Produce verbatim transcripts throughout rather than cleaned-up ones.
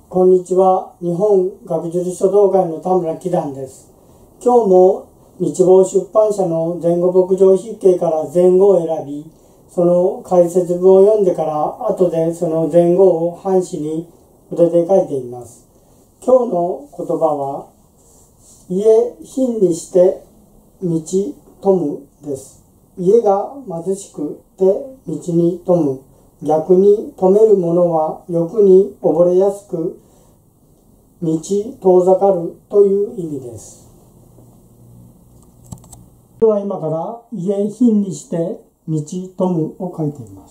こんにちは。日本学術書道会の田村喜団です。今日も日坊出版社の前後牧場筆記から前後を選び、その解説文を読んでから後でその前後を半紙に筆で書いています。今日の言葉は、家貧にして道富むです。家が貧しくて道に富む。逆に富める者は欲に溺れやすく道遠ざかるという意味です。では今から家貧にして道富むを書いています。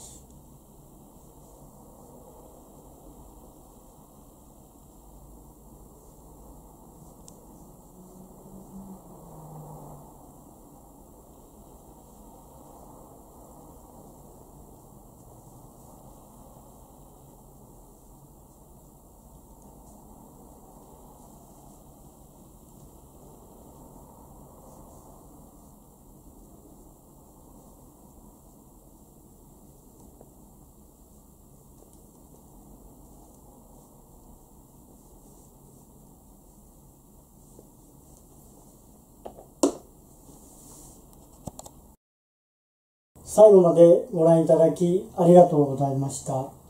最後までご覧いただきありがとうございました。